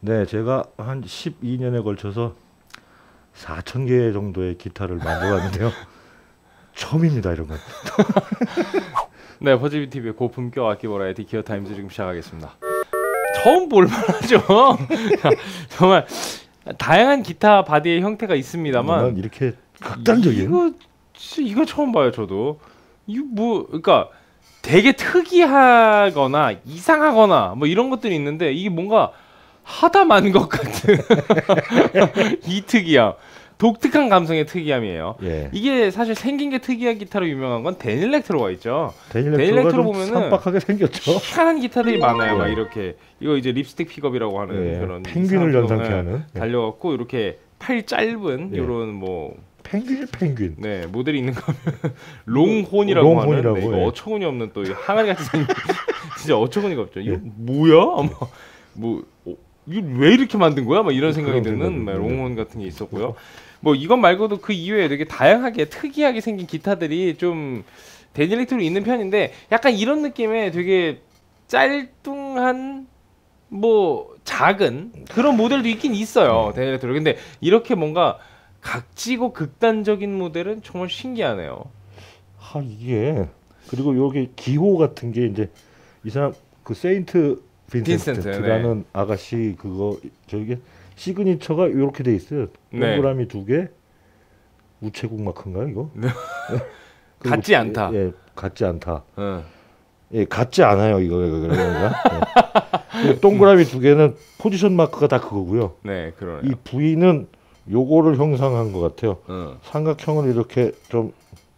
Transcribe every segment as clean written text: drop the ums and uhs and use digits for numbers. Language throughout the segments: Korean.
네, 제가 한 12년에 걸쳐서 4,000개 정도의 기타를 만들어왔는데요. 처음입니다, 이런 건. 네, 버즈비 TV의 고품격 악기 버라이티 기어 타임즈 지금 시작하겠습니다. 처음 볼만하죠. 정말 다양한 기타 바디의 형태가 있습니다만 이렇게 극단적인 이거 처음 봐요, 저도. 이거 뭐, 그러니까 되게 특이하거나 이상하거나 뭐 이런 것들이 있는데 이게 뭔가 하다만 것 같은 이 특이함, 독특한 감성의 특이함이에요. 예. 이게 사실 생긴 게 특이한 기타로 유명한 건 데닐 렉트로가 있죠. 데닐 렉트로 렉트로가 보면은 산박하게 생겼죠. 희한한 기타들이 많아요. 예. 막 이렇게 이거 이제 립스틱 픽업이라고 하는 예. 그런 펭귄을 연상케 하는 달려갖고 이렇게 팔 짧은 예. 이런 뭐 펭귄. 네, 모델이 있는 거면 롱혼이라고 롱혼이라고, 하는 이거 예. 어처구니 없는 또 항아리 같이 생긴 진짜 어처구니가 없죠. 이거 뭐야? 이거 왜 이렇게 만든 거야? 막 이런 생각이 드는 롱혼 같은 게 있었고요. 뭐 이것 말고도 그 이외에 되게 다양하게 특이하게 생긴 기타들이 좀 데닐 렉트로 있는 편인데 약간 이런 느낌의 되게 짤뚱한 뭐 작은 그런 모델도 있긴 있어요. 데닐 렉트로. 근데 이렇게 뭔가 각지고 극단적인 모델은 정말 신기하네요. 이게 그리고 여기 기호 같은 게 이제 이 사람 그 세인트 빈센트라는 아가씨 그거 저기 시그니처가 이렇게 돼 있어요. 동그라미 2개, 우체국 마크인가요 이거? 네. 같지 않다. 예, 같지 않다. 예, 같지 않아요 이거 그런가? 예. 동그라미 2개는 포지션 마크가 다 그거고요. 네, 그러네요. 이 V는 요거를 형상한 것 같아요. 삼각형을 이렇게 좀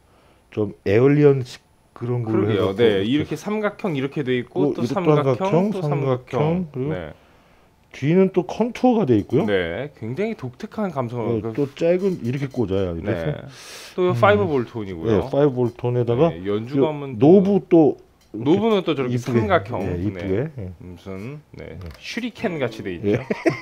에얼리언식 그런 걸로 해요. 네, 이렇게 삼각형 이렇게 돼 있고 또 삼각형, 또 삼각형. 그리고 네. 뒤는 또 컨투어가 돼 있고요. 네, 굉장히 독특한 감성을. 네, 또 잭은 이렇게 꽂아요. 이렇게. 네. 또 5V 톤이고요. 네, 5V 톤에다가 네, 연주감은 노브는 또 저렇게 이쁘게, 삼각형. 네, 이쁘게. 네. 무슨 슈리켄 같이 돼 있죠. 예.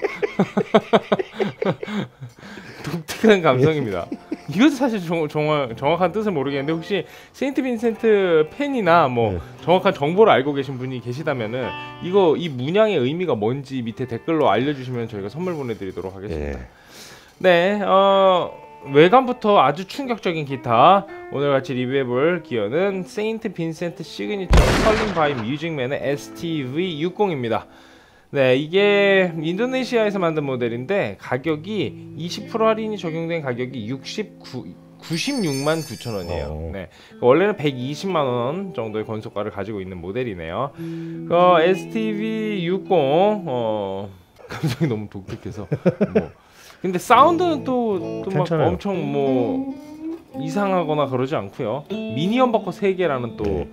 독특한 감성입니다. 이것도 사실 정말 정확한 뜻을 모르겠는데 혹시 세인트 빈센트 팬이나 뭐 정확한 정보를 알고 계신 분이 계시다면은 이 문양의 의미가 뭔지 밑에 댓글로 알려주시면 저희가 선물 보내드리도록 하겠습니다. 네, 외관부터 아주 충격적인 기타 오늘 같이 리뷰해볼 기어는 세인트 빈센트 시그니처 컬링 바이 뮤직맨의 STV60입니다. 네, 이게 인도네시아에서 만든 모델인데 가격이 20% 할인이 적용된 가격이 96만 9천 원이에요. 네, 원래는 120만 원 정도의 건속가를 가지고 있는 모델이네요. STV60 감성이 너무 독특해서 근데 사운드는 또 막 엄청 뭐 이상하거나 그러지 않고요. 미니 험버커 3개라는 또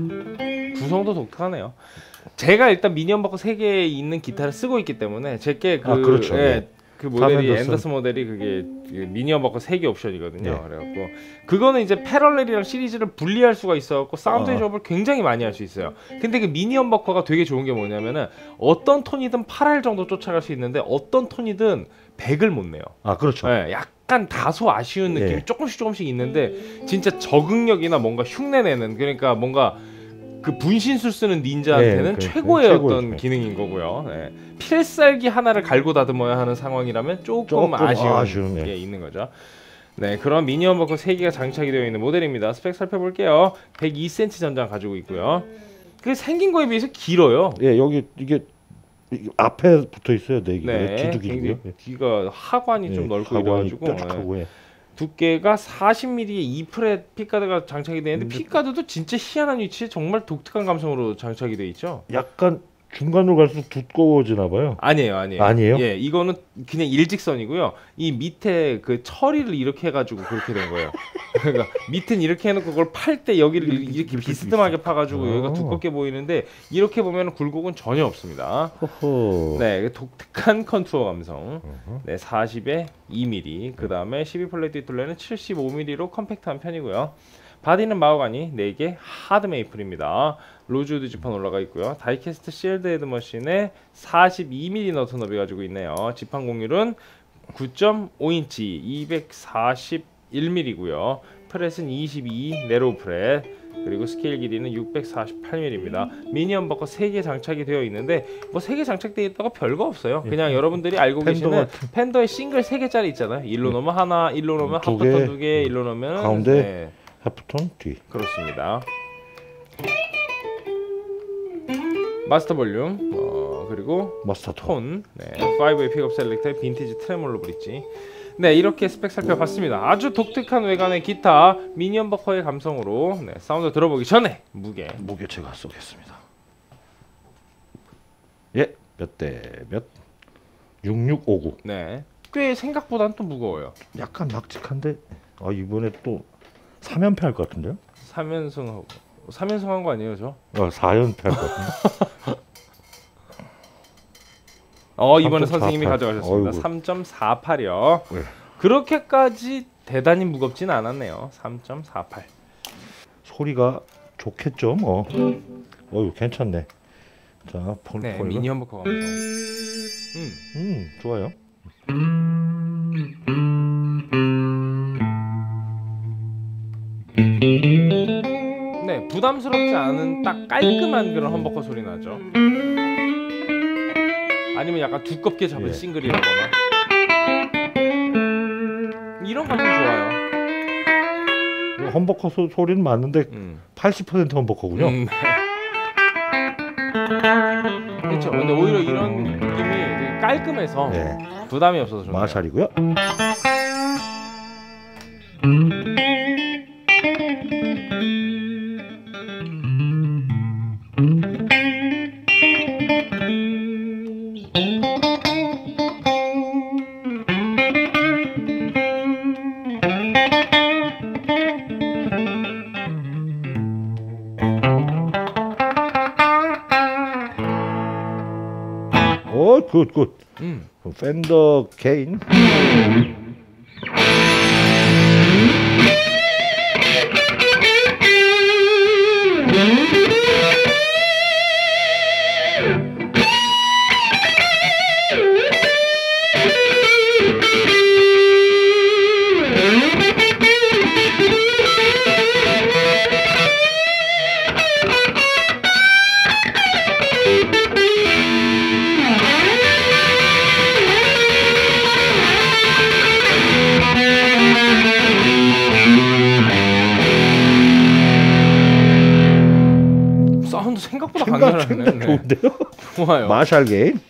구성도 독특하네요. 제가 일단 미니 험버커 3개 있는 기타를 쓰고 있기 때문에 제게 그렇죠. 그 모델이 앤더슨 모델이 그게 미니 험버커 3개 옵션이거든요. 그래갖고 그거는 이제 패럴렐이랑 시리즈를 분리할 수가 있어갖고 사운드의 조합을 굉장히 많이 할 수 있어요. 근데 그 미니 험버커가 되게 좋은 게 뭐냐면은 어떤 톤이든 8할 정도 쫓아갈 수 있는데 어떤 톤이든 100을 못 내요. 그렇죠. 네, 약간 다소 아쉬운 느낌이 조금씩 있는데 진짜 적응력이나 뭔가 흉내내는 그러니까 뭔가 그 분신술 쓰는 닌자한테는 최고의 어떤 기능인 거고요. 네. 필살기 하나를 갈고 다듬어야 하는 상황이라면 조금 아쉬운 게 있는 거죠. 네, 그런 미니 험버커 3개가 장착이 되어 있는 모델입니다. 스펙 살펴볼게요. 102cm 전장 가지고 있고요. 그 생긴 거에 비해서 길어요. 예, 여기 이게 앞에 붙어 있어요. 네, 뒤도 길고요. 뒤가 하관이 좀 넓고 이래가지고 뾰족하고, 두께가 40mm의 2프렛 픽가드가 장착이 되어 있는데 픽가드도 진짜 희한한 위치에 정말 독특한 감성으로 장착이 되어 있죠. 약간 중간으로 갈수록 두꺼워지나 봐요. 아니에요. 예, 이거는 그냥 일직선이고요. 이 밑에 그 처리를 이렇게 해가지고 그렇게 된 거예요. 그러니까 밑은 이렇게 해놓고 그걸 팔 때 여기를 이렇게 비스듬하게 파가지고 여기가 두껍게 보이는데 이렇게 보면 굴곡은 전혀 없습니다. 네, 독특한 컨투어 감성. 네, 40에 2mm. 그 다음에 12플랫 뒷둘레는 75mm로 컴팩트한 편이고요. 바디는 마호가니 4개 하드 메이플입니다. 로즈우드 지판 올라가 있고요. 다이캐스트 실드 헤드머신에 42mm 너트 너비 가지고 있네요. 지판 공률은 9.5인치 241mm고요. 프렛은 22, 네로우 프렛, 그리고 스케일 길이는 648mm입니다. 미니 험버커 3개 장착이 되어 있는데 뭐 3개 장착되어 있다고 별거 없어요. 그냥 여러분들이 알고 계시는 팬더의 싱글 3개짜리 있잖아요. 일로 놓으면 하나, 일로 놓으면 하프톤 2개, 일로 놓으면 가운데 하프톤 뒤. 그렇습니다. 마스터 볼륨, 그리고 마스터 톤, 5웨이 픽업 셀렉터의 빈티지 트레몰로 브릿지. 네, 이렇게 스펙 살펴봤습니다. 아주 독특한 외관의 기타 미니 험버커의 감성으로 사운드 들어보기 전에 무게 제가 쏘겠습니다. 예, 몇 대 몇? 6659. 네, 꽤 생각보다는 또 무거워요. 약간 납작한데 이번에 또 3연패 할 것 같은데요? 3연승 한 거 아니에요, 저? 4연패 할 것 같은데. 이번에 선생님이 가져가셨습니다. 3.48이요. 네. 그렇게까지 대단히 무겁진 않았네요. 3.48. 소리가 좋겠죠, 뭐. 괜찮네. 자, 네, 미니 험버커 감성. 좋아요. 네, 부담스럽지 않은 딱 깔끔한 그런 험버커 소리 나죠. 아니면 약간 두껍게 잡은 싱글이라거나 이런 감성 좋아요. 험버커 소리는 맞는데 80% 험버커군요. 그렇죠. 근데 오히려 이런 느낌이 되게 깔끔해서 부담이 없어서 좋네요. 마샬이고요. 굿. 팬더 개인. 생각보다 강렬하네. 좋은데요? 좋아요. 마샬 게인.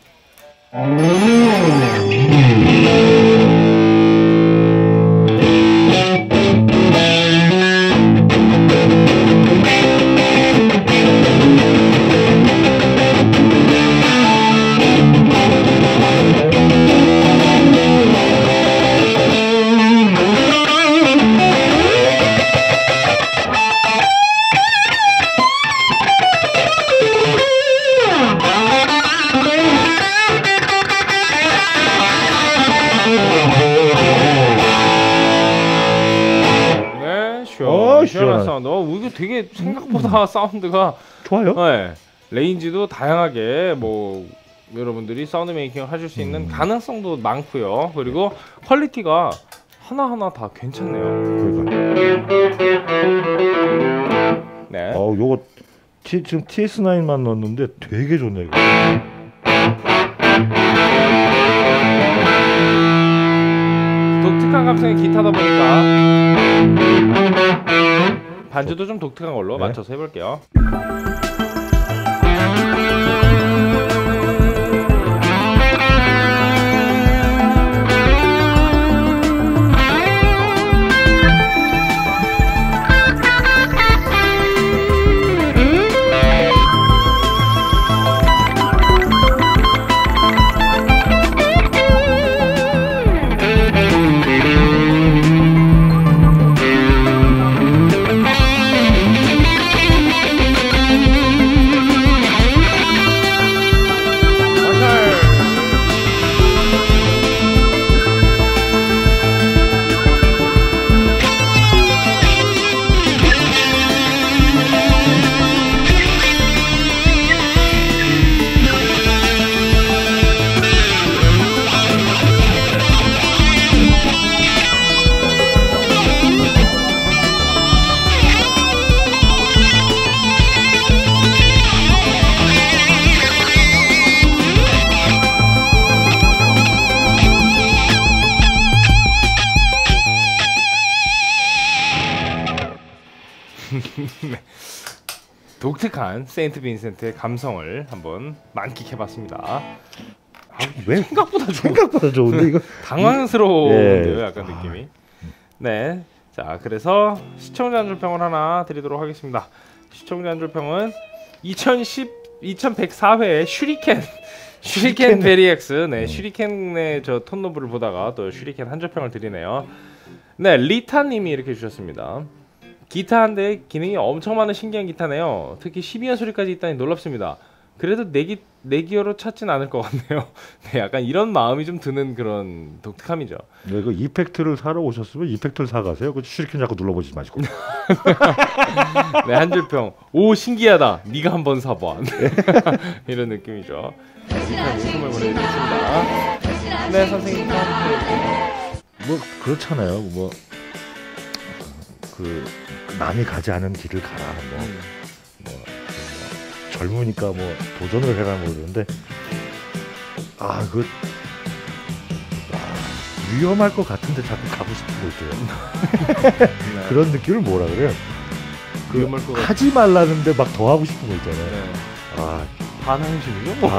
시원한 사운드. 이거 되게 생각보다 사운드가 좋아요. 네. 레인지도 다양하게 뭐 여러분들이 사운드 메이킹을 하실 수 있는 가능성도 많고요. 그리고 퀄리티가 하나하나 다 괜찮네요. 네. 요거 지금 TS9만 넣었는데 되게 좋네 이거. 독특한 감성의 기타다 보니까 반주도 좀 독특한 걸로 맞춰서 해볼게요. 네. 독특한 세인트 빈센트의 감성을 한번 만끽해봤습니다. 왜 생각보다 좋은데 이거 당황스러운데요, 약간 느낌이. 네, 자 그래서 시청자 한 줄평을 하나 드리도록 하겠습니다. 시청자 한 줄평은 2104회 슈리켄 베리엑스. 네, 슈리켄의 저 톤노브를 보다가 또 슈리켄 한 줄평을 드리네요. 네, 리타님이 이렇게 주셨습니다. 기타 한 대에 기능이 엄청 많은 신기한 기타네요. 특히 12연 소리까지 있다니 놀랍습니다. 그래도 내기어로 찾진 않을 것 같네요. 네, 약간 이런 마음이 좀 드는 그런 독특함이죠. 네, 그 이펙트를 사러 오셨으면 이펙트를 사가세요. 그 슈리켄 자꾸 눌러보지 마시고. 네, 한 줄평. 오, 신기하다. 네가 한번 사봐. 이런 느낌이죠. 일단 웃음을 보내드리겠습니다. 네, 선생님. 뭐 그렇잖아요. 뭐 그 남이 가지 않은 길을 가라. 뭐 젊으니까 뭐 도전을 해라 뭐 이러는데 위험할 것 같은데 자꾸 가고 싶은 거 있어요. 네. 그런 느낌을 뭐라 그래요? 위험할 것 하지 말라는데 막 더 하고 싶은 거 있잖아요. 네. 반항심이죠?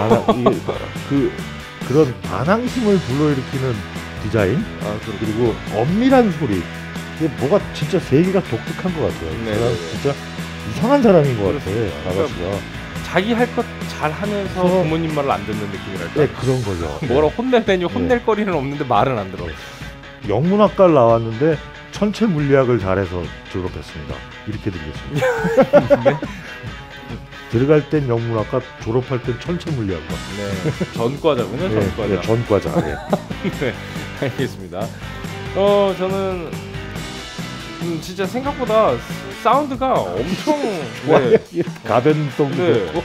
그런 반항심을 불러일으키는 디자인, 그리고 엄밀한 소리. 이게 뭐가 진짜 세계가 독특한 것 같아요. 네, 사람 네. 진짜 이상한 사람인 것 같아. 그렇습니다. 아가씨가. 자기 할 것 잘 하면서 부모님 말을 안 듣는 느낌이랄까? 네, 그런 거죠. 뭐라 혼내려니 혼낼 거리는 없는데 말은 안 들어. 영문학과를 나왔는데 천체 물리학을 잘해서 졸업했습니다. 이렇게 드리겠습니다. 들어갈 땐 영문학과, 졸업할 땐 천체 물리학과. 네, 전과자군요. 네, 전과자. 네, 전과자. 네. 네, 알겠습니다. 저는 진짜 생각보다 사운드가 엄청 가변동도 네. 있고.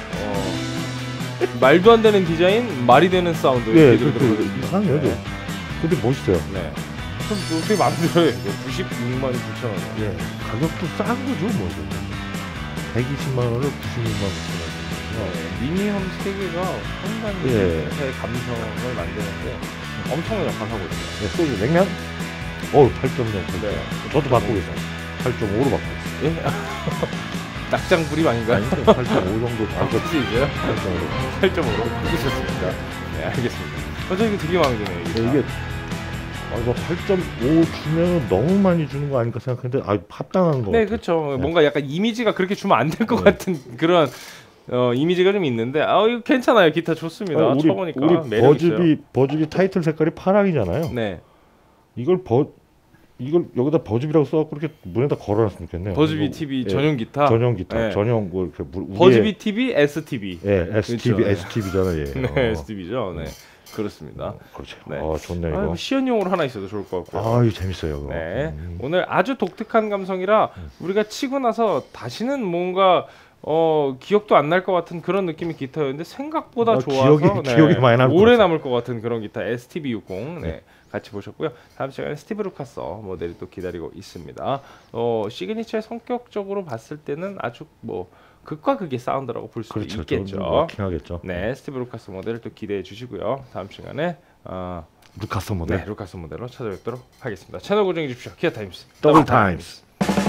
말도 안 되는 디자인, 말이 되는 사운드. 네, 이상해요. 네. 근데 멋있어요. 네. 그럼 되게 마음에 들어요. 96만 9천 원. 네. 가격도 싼 거죠, 뭐. 120만 원을 96만 9천 원. 미니홈 세계가 상당히 예. 회사의 감성을 만드는데 엄청나게 역할하고 있어요. 네, 소주 냉면? 8.0. 네. 저도 받고 있어요. 8.5로 받고 있어요. 예? 낙장불입 아닌가요? 아니, 8.5 정도 받고 이제요? 8.5로. 8.5로 바꾸셨습니다. 네, 알겠습니다. 저 이거 되게 마음에 드네요. 이게 이거 8.5 주면 너무 많이 주는 거 아닐까 생각했는데 합당한 거 네, 같아요. 그렇죠. 뭔가 약간 이미지가 그렇게 주면 안 될 것 같은 그런 이미지가 좀 있는데 이거 괜찮아요. 기타 좋습니다. 우리 쳐보니까 매력 있어요. 버즈비 타이틀 색깔이 파랑이잖아요. 네. 이걸 여기다 버즈비라고 써갖고 이렇게 문에다 걸어놨으면 좋겠네요. 버즈비 TV 전용 기타. 전용 기타. 네. 전용 버즈비 TV, STV. 예, STV, 그렇죠. STV잖아요. 예. 네, STV죠. 네. 그렇습니다. 그렇죠. 네. 좋네요. 이거. 시연용으로 하나 있어도 좋을 것 같고요. 이거 재밌어요. 이거. 네. 오늘 아주 독특한 감성이라 우리가 치고 나서 다시는 뭔가 기억도 안 날 것 같은 그런 느낌의 기타였는데 생각보다 좋아서 기억이 많이 남을 오래 것 같아요. 남을 것 같은 그런 기타 STB60 같이 보셨고요. 다음 시간에 스티브 루카서 모델이 또 기다리고 있습니다. 시그니처의 성격적으로 봤을 때는 아주 뭐 극과 극의 사운드라고 볼 수도 그렇죠. 있겠죠. 워킹하겠죠. 네, 스티브 루카스 모델을 또 기대해 주시고요. 다음 시간에 루카스 모델. 네, 루카스 모델로 찾아뵙도록 하겠습니다. 채널 고정해 주십시오. 기아 타임스. 더블 타임스.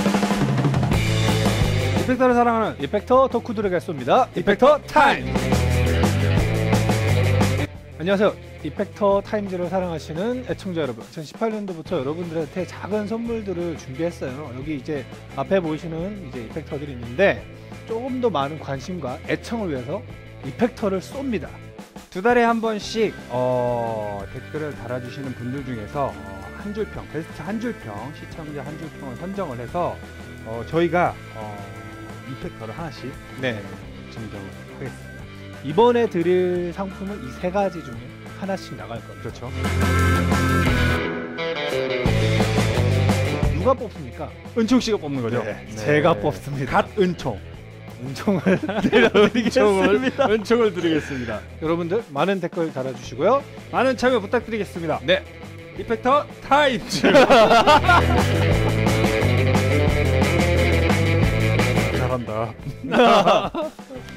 이펙터를 사랑하는 이펙터 덕후들에게 쏩니다. 이펙터 타임. 안녕하세요. 이펙터 타임즈를 사랑하시는 애청자 여러분, 2018년도부터 여러분들한테 작은 선물들을 준비했어요. 여기 이제 앞에 보이시는 이제 이펙터들이 있는데 조금 더 많은 관심과 애청을 위해서 이펙터를 쏩니다. 2달에 한 번씩 댓글을 달아주시는 분들 중에서 한 줄평, 베스트 한 줄평, 시청자 한 줄평을 선정을 해서 저희가 이펙터를 하나씩 증정을 하겠습니다. 이번에 드릴 상품은 이 세 가지 중에 하나씩 나갈 겁니다. 그렇죠. 누가 뽑습니까? 은총 씨가 뽑는 거죠? 네, 제가 뽑습니다. 갓 은총을 드리겠습니다. 은총을 드리겠습니다. 여러분들 많은 댓글 달아주시고요. 많은 참여 부탁드리겠습니다. 네, 이펙터 타임즈. 잘한다.